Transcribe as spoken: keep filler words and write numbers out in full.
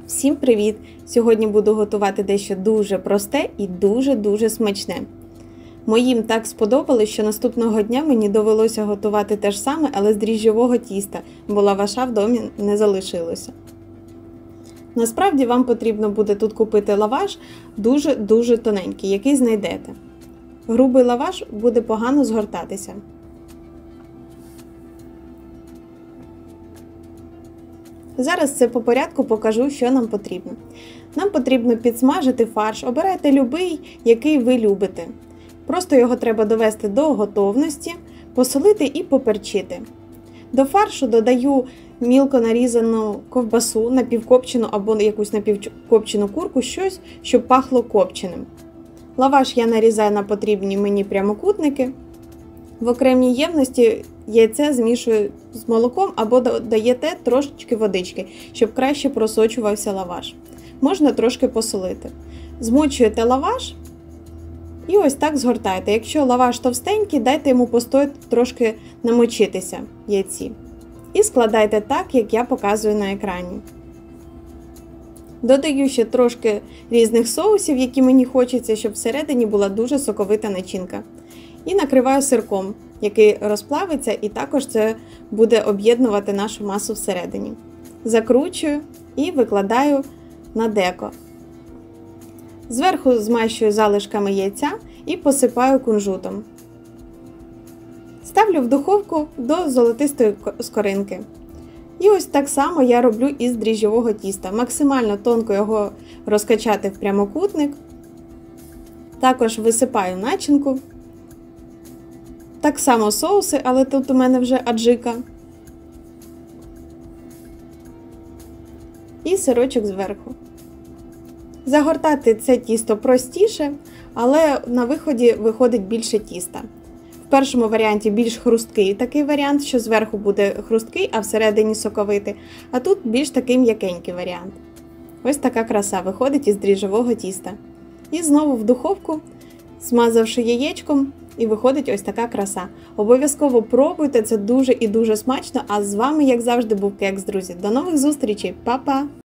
Всім привіт! Сьогодні буду готувати дещо дуже просте і дуже-дуже смачне. Моїм так сподобалось, що наступного дня мені довелося готувати те ж саме, але з дріжджового тіста, бо лаваша в домі не залишилося. Насправді вам потрібно буде тут купити лаваш дуже-дуже тоненький, який знайдете. Грубий лаваш буде погано згортатися. Зараз це по порядку покажу, що нам потрібно. Нам потрібно підсмажити фарш, обирайте любий, який ви любите. Просто його треба довести до готовності, посолити і поперчити. До фаршу додаю мілко нарізану ковбасу, напівкопчену або якусь напівкопчену курку, щось, щоб пахло копченим. Лаваш я нарізаю на потрібні мені прямокутники. В окремій ємності яйце змішую з молоком або додаєте трошечки водички, щоб краще просочувався лаваш. Можна трошки посолити. Змочуєте лаваш і ось так згортаєте. Якщо лаваш товстенький, дайте йому постояти трошки намочитися в яйці. І складайте так, як я показую на екрані. Додаю ще трошки різних соусів, які мені хочеться, щоб всередині була дуже соковита начинка. І накриваю сирком, який розплавиться, і також це буде об'єднувати нашу масу всередині. Закручую і викладаю на деко. Зверху змащую залишками яйця і посипаю кунжутом. Ставлю в духовку до золотистої скоринки. І ось так само я роблю із дріжджового тіста. Максимально тонко його розкачати в прямокутник. Також висипаю начинку. Так само соуси, але тут у мене вже аджика. І сирочок зверху. Загортати це тісто простіше, але на виході виходить більше тіста. В першому варіанті більш хрусткий такий варіант, що зверху буде хрусткий, а всередині соковитий. А тут більш такий м'якенький варіант. Ось така краса виходить із дріжджового тіста. І знову в духовку, змазавши яєчком, і виходить ось така краса. Обов'язково пробуйте, це дуже і дуже смачно. А з вами, як завжди, був Кекс, друзі. До нових зустрічей, па-па!